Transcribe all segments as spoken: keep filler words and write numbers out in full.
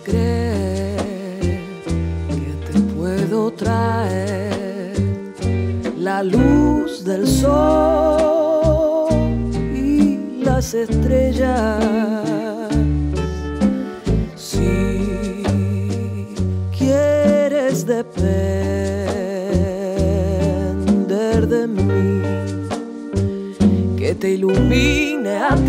creer que te puedo traer la luz del sol y las estrellas. Si quieres depender de mí, que te ilumine a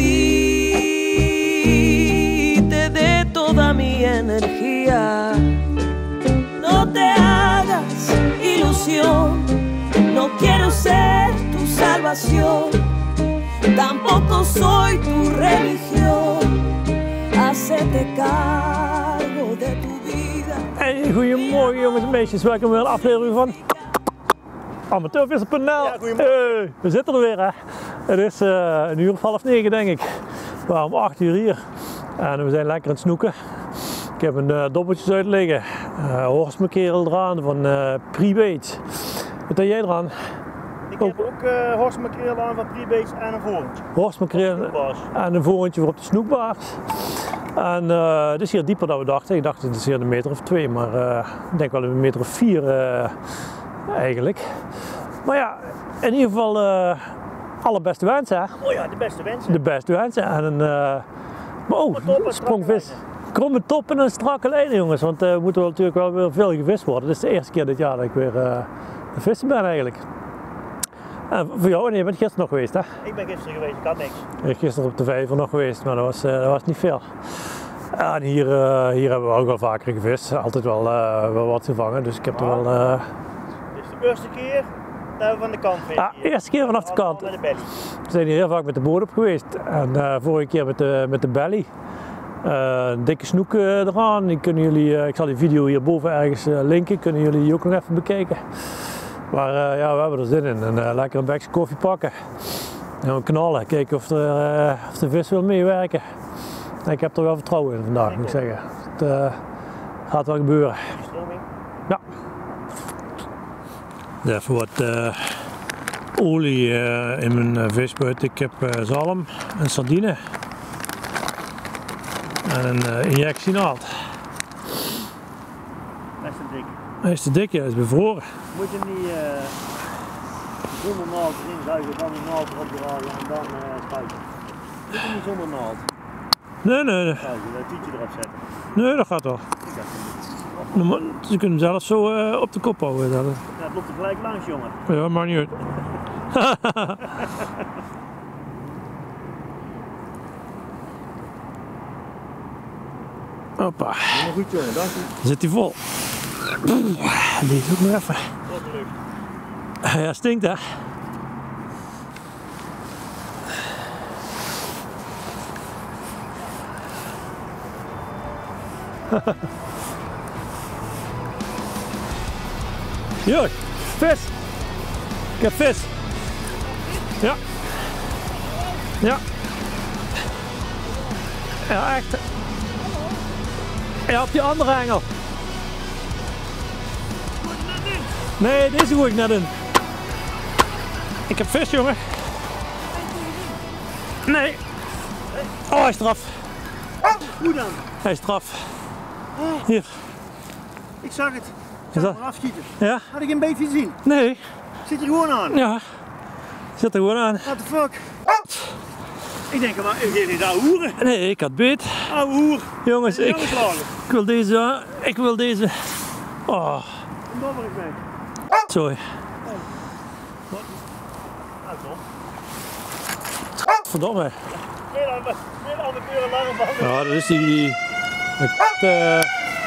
ti, te dé toda mi energía. No te hagas ilusión, no quiero ser tu salvación, tampoco soy tu religión. Hacete cargo de tu vida. Hey, goedemorgen jongens en meisjes, welkom bij een aflevering van amateurvisser punt n l. Ja, hey, we zitten er weer hè. Het is uh, een uur of half negen denk ik. We waren om acht uur hier en we zijn lekker aan het snoeken. Ik heb een uh, dobbeltjes uit liggen, uh, horstmakerel eraan van uh, Pre-Baits. Wat heb jij eraan? Ik heb ook uh, horstmakerel aan van Pre-Baits en een vorentje. Horstmakerel en een vorentje voor op de snoekbaars. En uh, het is hier dieper dan we dachten. Ik dacht het is hier een meter of twee, maar uh, ik denk wel een meter of vier uh, eigenlijk. Maar ja, in ieder geval uh, alle beste wensen. Hè? Oh ja, de beste wensen. De beste wensen. En een, uh, maar oh, sprongvis. Kromme top en een strakke lijn jongens, want er uh, moet er natuurlijk wel weer veel gevist worden. Het is de eerste keer dit jaar dat ik weer uh, aan het vissen ben eigenlijk. En voor jou, nee, je bent gisteren nog geweest hè? Ik ben gisteren geweest, ik had niks. Ik ben gisteren op de vijver nog geweest, maar dat was, uh, dat was niet veel. Ja, en hier, uh, hier hebben we ook wel vaker gevist, altijd wel, uh, wel wat gevangen, dus ik heb er wel... Uh... Dit is de eerste keer dat we van de kant vissen. Ja, eerste keer vanaf de kant. Met de belly. We zijn hier heel vaak met de boot op geweest en uh, vorige keer met de, met de belly. Uh, een dikke snoek uh, eraan, die kunnen jullie, uh, ik zal die video hierboven ergens uh, linken, kunnen jullie die ook nog even bekijken. Maar uh, ja, we hebben er zin in en uh, lekker een bekje koffie pakken en we knallen, kijken of, er, uh, of de vis wil meewerken. En ik heb er wel vertrouwen in vandaag, moet ik zeggen. Het uh, gaat wel gebeuren. Ja. Even wat uh, olie uh, in mijn uh, visbuit. Ik heb uh, zalm en sardine en een uh, injectienaald. Dat is te dik. Hij is te dik, ja, hij is bevroren. Moet je hem niet uh, zonder naald erin zuigen, dan die naald erop dragen en dan uh, spuiten. Moet je hem niet zonder naald? Nee, nee, nee. Zuigen, dat tietje erop zetten. Nee, dat gaat wel. Ik dacht, Ze kunnen hem zelfs zo uh, op de kop houden. Dat. ja, het loopt er gelijk langs, jongen. Ja, maakt niet uit. Hoppa. Helemaal goed, jongen, dank u. Zit hij vol. Deze ook nog even. Wat leuk. Ja, stinkt hè. Jurk, vis! Ik heb vis! Ja! Ja! Ja, echt! Ja, op die andere engel! Nee, deze gooi ik net in! Ik heb vis, jongen! Nee! Oh, hij is eraf! Hoe dan? Hij is eraf! Hier! Ik zag het. Ik Is zag dat- hem afschieten. Ja? Had ik een beetje gezien? Nee! Zit er gewoon aan? Ja! Zit er gewoon aan! What the fuck? Ik denk maar, u geeft niet ouwe hoeren. Nee, ik had beet! Ouwe hoer. Jongens, ik, Jongeslagen. ik wil deze, ik wil deze, oh, Een dobberig mee. sorry. Nou toch. Verdomme. Heel amateur alarm van. Ja, dat is die, die, de,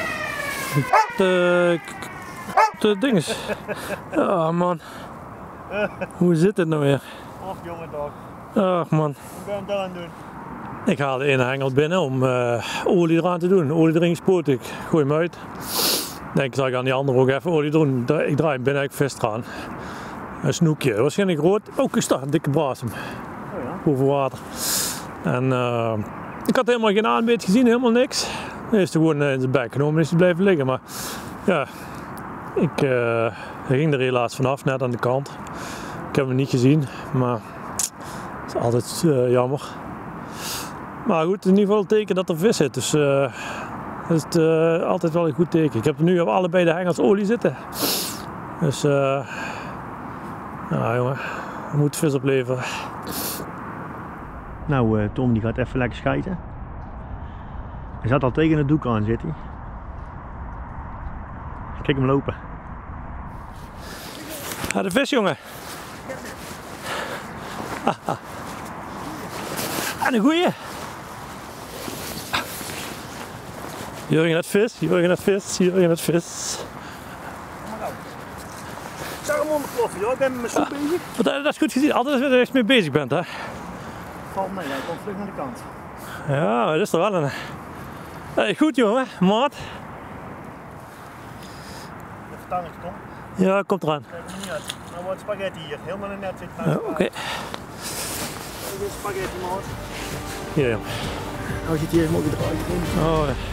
de, de dinges. Oh man. Hoe zit het nou weer? Och jongen toch. Ach man. Wat ben je daar aan doen? Ik haal de ene hengel binnen om uh, olie eraan te doen. Olie erin gespoten, ik gooi hem uit. Denk zal ik aan die andere ook even olie doen. Ik draai hem binnen, ik vis eraan. Een snoekje, waarschijnlijk rood. Ook is daar een dikke brasem. Oh ja. Boven water. En uh, ik had helemaal geen aanbeet gezien, helemaal niks. Hij is er gewoon in zijn bek genomen en is hij blijven liggen. Maar ja, ik uh, hij ging er helaas vanaf, net aan de kant. Ik heb hem niet gezien, maar het is altijd uh, jammer. Maar goed, in ieder geval een teken dat er vis zit. Dus uh, Dat is het, uh, altijd wel een goed teken. Ik heb nu op allebei de hengels olie zitten. Dus uh, nou jongen, er moet vis opleveren. Nou uh, Tom die gaat even lekker schijten. Hij zat al tegen het doek aan, zit hij. Kijk hem lopen. Ah, de vis jongen. Ah, ah. En een goeie. Jurgen het vis, Jurgen het vis, Jurgen het vis. Ik zag hem onderploffen joh, ik ben met mijn soep bezig. Dat, dat is goed gezien, altijd als je er mee bezig bent hè. Valt mee, hij komt vlug naar de kant. Ja, dat is er wel een. Hey, goed jongen, maat. Even tangetje Tom. Ja, komt eraan. Kijk er niet uit. Nou wordt spaghetti hier, helemaal in net zit. Ja, Oké. Okay. Dit is spaghetti maat. Hier jongen. Nou zit hier helemaal gedraaid. Oh ja.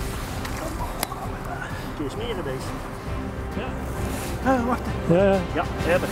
Een keer smeren deze. Ja. Ah, wacht. Ja, ja. Ja, hebben.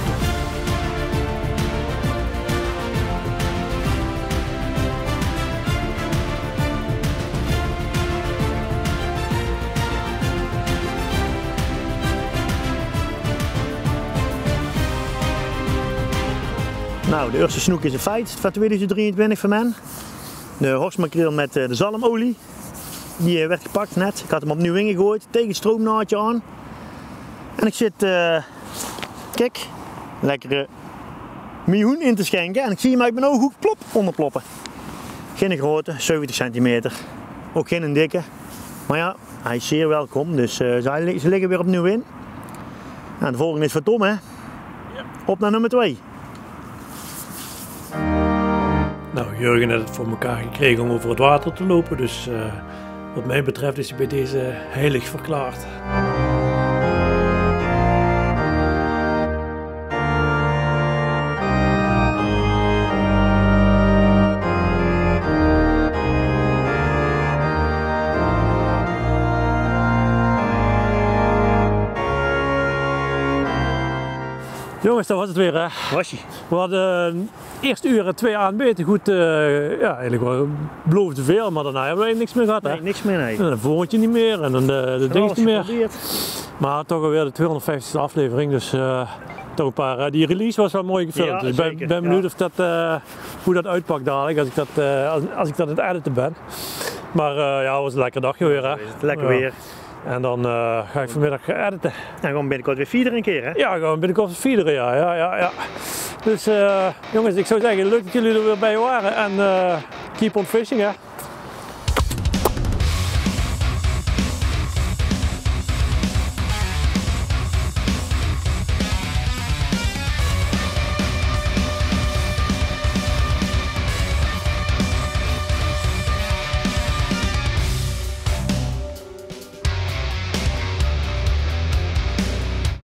Nou, de eerste snoek is een feit van tweeduizend drieëntwintig van mij. De horsmakreel met de zalmolie. Die werd gepakt net. Ik had hem opnieuw ingegooid, tegen het stroomnaadje aan. En ik zit, uh, kijk, lekkere miljoen in te schenken. En ik zie hem uit mijn ooghoek plop onderploppen. Geen grote, zeventig centimeter. Ook geen een dikke. Maar ja, hij is zeer welkom. Dus uh, ze liggen weer opnieuw in. En de volgende is voor Tom, hè? Ja. Op naar nummer twee. Nou, Jurgen heeft het voor elkaar gekregen om over het water te lopen, dus uh, wat mij betreft is hij bij deze heilig verklaard. Jongens, dat was het weer hè. Was je? We hadden de eerste uren twee aanbeten goed, uh, ja eigenlijk wel beloofde veel, maar daarna hebben we niks meer gehad hè. Nee, niks meer nee. En dan vogentje niet meer en dan de, de ding niet meer. Geprobeerd. Maar toch alweer de tweehonderdvijftigste aflevering, dus uh, toch een paar. Uh, die release was wel mooi gefilmd, Ja, dus ik ben, ben benieuwd ja. of dat, uh, hoe dat uitpakt dadelijk als ik dat, uh, als, als ik dat aan het editen ben. Maar uh, ja, het was een lekker dagje weer hè. Lekker ja. weer. En dan uh, ga ik vanmiddag editen. En gewoon binnenkort weer feederen een keer hè? Ja, gewoon binnenkort feederen, ja, ja, ja, ja. Dus uh, jongens, ik zou zeggen, leuk dat jullie er weer bij waren en uh, keep on fishing hè.